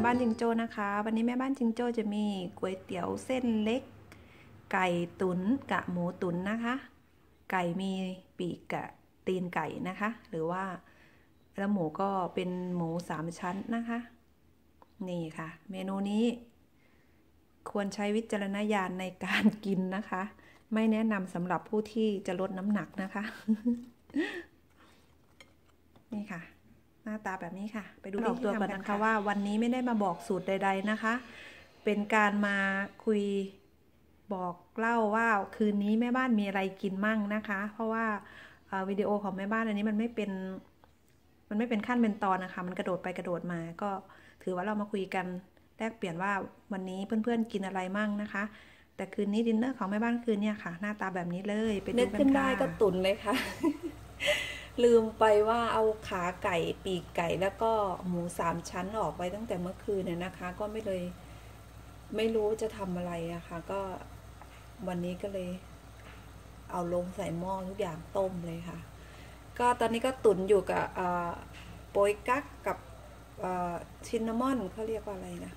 บ้านจิงโจ้นะคะวันนี้แม่บ้านจิงโจ้จะมีก๋วยเตี๋ยวเส้นเล็กไก่ตุ๋นกับหมูตุ๋นนะคะไก่มีปีกกับตีนไก่นะคะหรือว่าแล้วหมูก็เป็นหมู3 ชั้นนะคะนี่ค่ะเมนูนี้ควรใช้วิจารณญาณในการกินนะคะไม่แนะนำสำหรับผู้ที่จะลดน้ำหนักนะคะ นี่ค่ะหน้าตาแบบนี้ค่ะไปดูออกตัวก่อนนะคะว่าวันนี้ไม่ได้มาบอกสูตรใดๆนะคะเป็นการมาคุยบอกเล่าว่าคืนนี้แม่บ้านมีอะไรกินมั่งนะคะเพราะว่าวิดีโอของแม่บ้านอันนี้มันไม่เป็นขั้นเป็นตอนนะคะมันกระโดดไปกระโดดมาก็ถือว่าเรามาคุยกันแลกเปลี่ยนว่าวันนี้เพื่อนๆกินอะไรมั่งนะคะแต่คืนนี้ดินเนอร์ของแม่บ้านคืนนี้ค่ะหน้าตาแบบนี้เลยไปดูกันค่ะนึกขึ้นได้ก็ตุ๋นเลยค่ะ ลืมไปว่าเอาขาไก่ปีกไก่แล้วก็หมู3 ชั้นออกไปตั้งแต่เมื่อคืนเนี่ยนะคะก็ไม่รู้จะทำอะไรอะค่ะก็วันนี้ก็เลยเอาลงใส่หม้อทุกอย่างต้มเลยค่ะก็ตอนนี้ก็ตุ๋นอยู่กับโป๊ยกั๊กกับชินนามอนเขาเรียกว่าอะไรนะ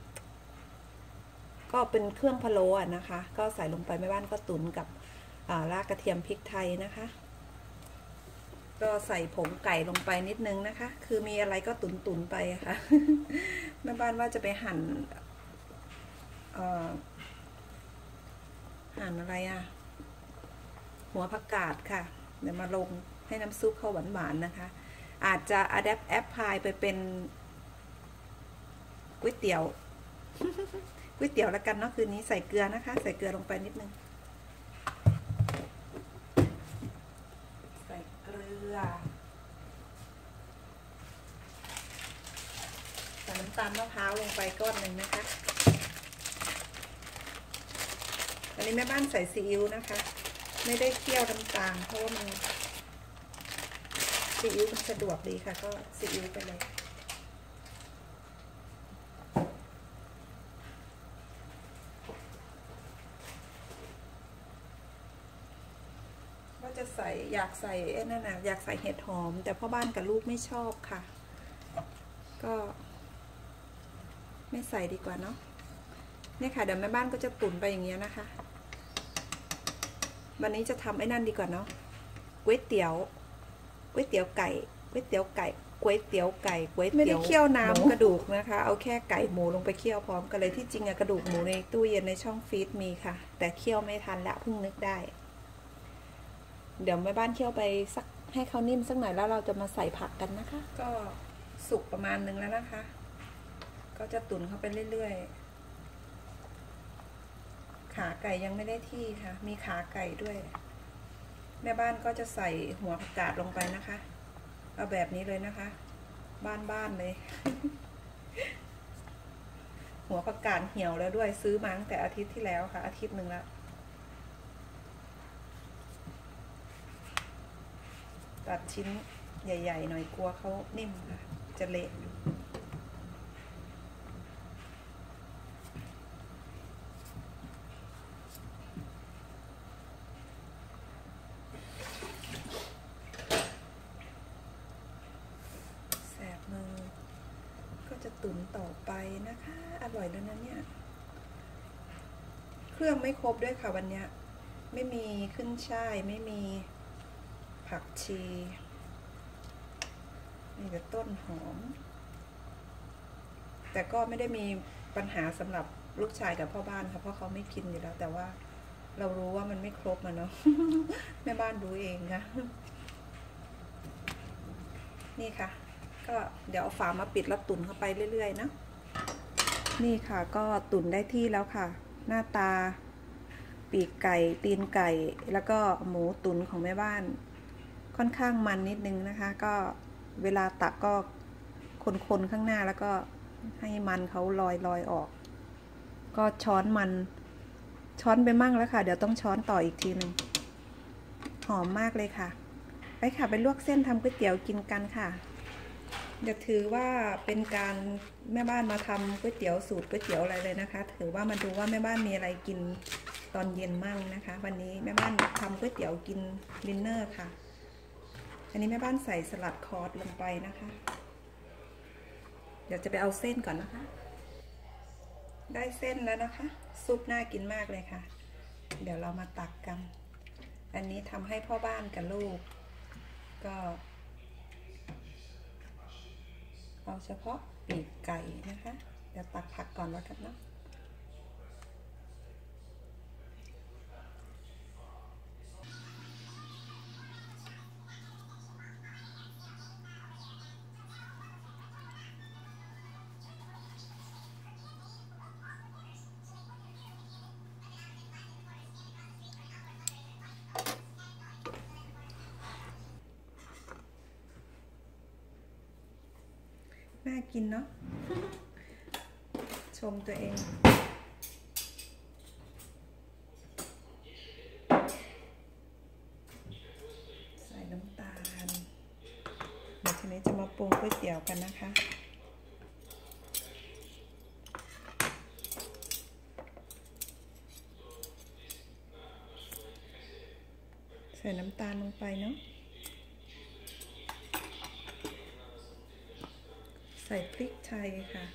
ก็เป็นเครื่องพะโล้นะคะก็ใส่ลงไปแม่บ้านก็ตุ๋นกับรากกระเทียมพริกไทยนะคะก็ใส่ผงไก่ลงไปนิดนึงนะคะคือมีอะไรก็ตุ๋นไปค่ะแม่บ้านว่าจะไปหั่นอะไรหัวผักกาดค่ะเดี๋ยวมาลงให้น้ำซุปเขาหวานๆนะคะอาจจะอะแดปแอปพลายไปเป็นก๋วยเตี๋ยว ก๋วยเตี๋ยวแล้วกันเนาะคืนนี้ใส่เกลือนะคะใส่เกลือลงไปนิดนึงใส่เกลือใส่น้ำตาลมะพร้าวลงไปก้อนหนึ่งนะคะอันนี้แม่บ้านใส่ซีอิ๊วนะคะไม่ได้เคี่ยวน้ำตาลเพราะว่ามันซีอิ๊วมันสะดวกดีค่ะก็ซีอิ๊วไปเลยจะใส่อยากใส่นั่นน่ะอยากใส่เห็ดหอมแต่พ่อบ้านกับลูกไม่ชอบค่ะก็ไม่ใส่ดีกว่าเนาะเนี่ยค่ะเดี๋ยวแม่บ้านก็จะตุ๋นไปอย่างเงี้ยนะคะวันนี้จะทำไอ้นั่นดีกว่าเนาะก๋วยเตี๋ยวไก่ก๋วยเตี๋ยวไก่ไม่ได้เคี่ยวน้ำกระดูกนะคะเอาแค่ไก่หมูลงไปเคี่ยวพร้อมกันเลยที่จริงอะกระดูกหมูในตู้เย็นในช่องฟรีซมีค่ะแต่เคี่ยวไม่ทันละเพิ่งนึกได้เดี๋ยวแม่บ้านเคี่ยวไปสักให้เขานิ่มสักหน่อยแล้วเราจะมาใส่ผักกันนะคะก็สุกประมาณนึงแล้วนะคะก็จะตุ๋นเข้าไปเรื่อยๆขาไก่ยังไม่ได้ที่ค่ะมีขาไก่ด้วยแม่บ้านก็จะใส่หัวผักกาดลงไปนะคะเอาแบบนี้เลยนะคะบ้านๆเลย หัวผักกาดเหี่ยวแล้วด้วยซื้อมาตั้งแต่อาทิตย์ที่แล้วค่ะอาทิตย์หนึ่งแล้วตัดชิ้นใหญ่ๆหน่อยกลัวเขานิ่มค่ะจะเละแสบมือก็จะตุ๋นต่อไปนะคะอร่อยแล้วนะเนี่ยเครื่องไม่ครบด้วยค่ะวันนี้ไม่มีขึ้นช่ายไม่มีผักชีนี่ก็ต้นหอมแต่ก็ไม่ได้มีปัญหาสำหรับลูกชายกับพ่อบ้านค่ะเพราะเขาไม่กินอยู่แล้วแต่ว่าเรารู้ว่ามันไม่ครบเนาะ แม่บ้านรู้เองค่ะนี่ค่ะก็เดี๋ยวเอาฝามาปิดแล้วตุ๋นเข้าไปเรื่อยๆนะนี่ค่ะก็ตุ๋นได้ที่แล้วค่ะหน้าตาปีกไก่ตีนไก่แล้วก็หมูตุ๋นของแม่บ้านค่อนข้างมันนิดนึงนะคะก็เวลาตักก็คนข้างหน้าแล้วก็ให้มันเขาลอยออกก็ช้อนไปมั่งแล้วค่ะเดี๋ยวต้องช้อนต่ออีกทีหนึ่งหอมมากเลยค่ะไปค่ะไปลวกเส้นทำก๋วยเตี๋ยวกินกันค่ะเดี๋ยวถือว่าเป็นการแม่บ้านมาทำก๋วยเตี๋ยวสูตรก๋วยเตี๋ยวอะไรเลยนะคะถือว่ามาดูว่าแม่บ้านมีอะไรกินตอนเย็นมั่งนะคะวันนี้แม่บ้านทำก๋วยเตี๋ยวกินดินเนอร์ค่ะอันนี้แม่บ้านใส่สลัดคอร์สลงไปนะคะเดี๋ยวจะไปเอาเส้นก่อนนะคะได้เส้นแล้วนะคะซุปน่ากินมากเลยค่ะเดี๋ยวเรามาตักกันอันนี้ทำให้พ่อบ้านกับลูกก็เอาเฉพาะปีกไก่นะคะเดี๋ยวตักผักก่อนแล้วกันเนาะน่ากินเนาะ ชมตัวเองใส่น้ำตาลเดี๋ยวทีนี้จะมาปรุงก๋วยเตี๋ยวกันนะคะใส่น้ำตาลลงไปเนาะใส่พริกไทยค่ะ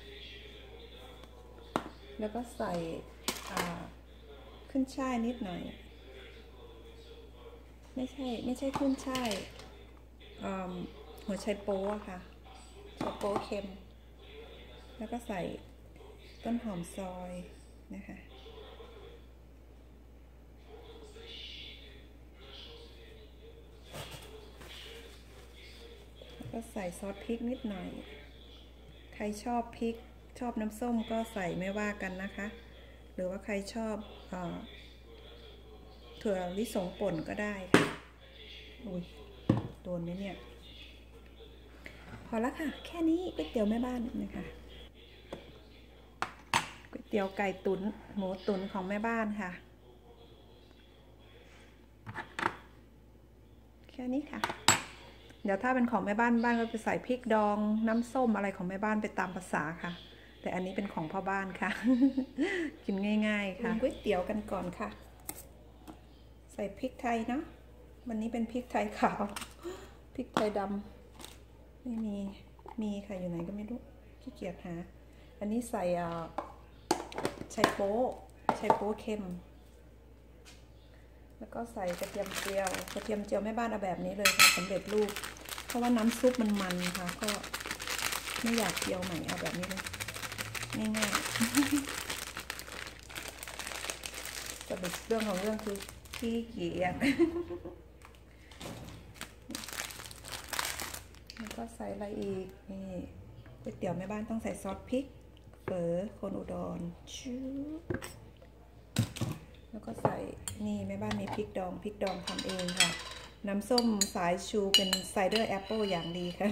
แล้วก็ใส่ขึ้นช่ายนิดหน่อยไม่ใช่ขึ้นช่ายหัวไชโป๊ะค่ะไชโป๊เค็มแล้วก็ใส่ต้นหอมซอยนะคะแล้วก็ใส่ซอสพริกนิดหน่อยใครชอบพริกชอบน้ำส้มก็ใส่ไม่ว่ากันนะคะหรือว่าใครชอบถั่วลิสงป่นก็ได้ค่ะอุ้ยโดนไหมเนี่ยพอแล้วค่ะแค่นี้ก๋วยเตี๋ยวแม่บ้านนะคะก๋วยเตี๋ยวไก่ตุ๋นหมูตุ๋นของแม่บ้านค่ะแค่นี้ค่ะเดี๋ยวถ้าเป็นของแม่บ้านก็ไปใส่พริกดองน้ำส้มอะไรของแม่บ้านไปตามภาษาค่ะแต่อันนี้เป็นของพ่อบ้านค่ะ กินง่ายๆค่ะก๋วยเตี๋ยวกันก่อนค่ะใส่พริกไทยเนาะวันนี้เป็นพริกไทยขาวพริกไทยดำไม่มีค่ะอยู่ไหนก็ไม่รู้ขี้เกียจหาอันนี้ใส่ไชโป๊เค็มแล้วก็ใส่กระเทียมเจียวแม่บ้านเอาแบบนี้เลยค่ะสำเร็จรูปเพราะว่าน้ำซุปมันค่ะก็ไม่อยากเจียวใหม่เอาแบบนี้เลยง่ายๆสรุปเรื่องของเรื่องคือขี้เกียจแล้วก็ใส่อะไรอีกนี่ก๋วยเตี๋ยวแม่บ้านต้องใส่ซอสพริกเฝอคนอุดรชื่อแล้วก็ใส่นี่แม่บ้านมีพริกดองทำเองค่ะน้ำส้มสายชูเป็นไซเดอร์แอปเปิลอย่างดีค่ะ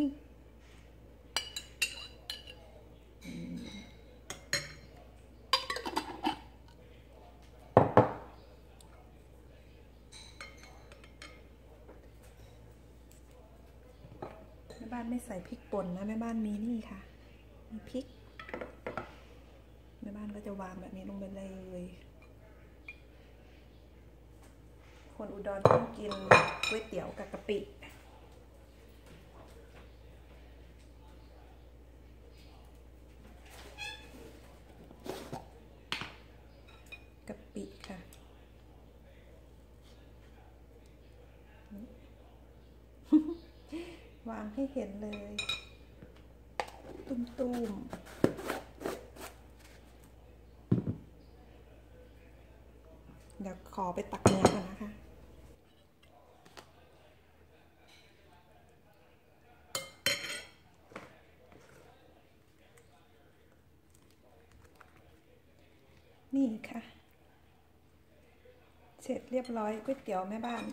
แม่บ้านไม่ใส่พริกป่นนะแม่บ้านมีนี่ค่ะมีพริกแม่บ้านก็จะวางแบบนี้ลงไปเลยคนอุดรต้องกินก๋วยเตี๋ยวกับกะปิค่ะวางให้เห็นเลยตุ้มเดี๋ยวขอไปตักเนื้อก่อนนะคะนี่ค่ะเสร็จเรียบร้อยก๋วยเตี๋ยวแม่บ้าน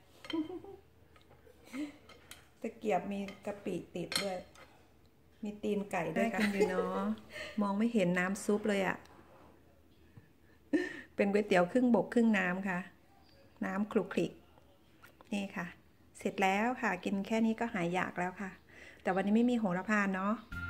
ตะเกียบมีกะปิติดด้วยมีตีนไก่ด้วยค่ะเนาะมองไม่เห็นน้ำซุปเลยอะเป็นก๋วยเตี๋ยวครึ่งบกครึ่งน้ำค่ะน้ำคลุกคลิกนี่ค่ะเสร็จแล้วค่ะกินแค่นี้ก็หายอยากแล้วค่ะแต่วันนี้ไม่มีโหระพาเนาะ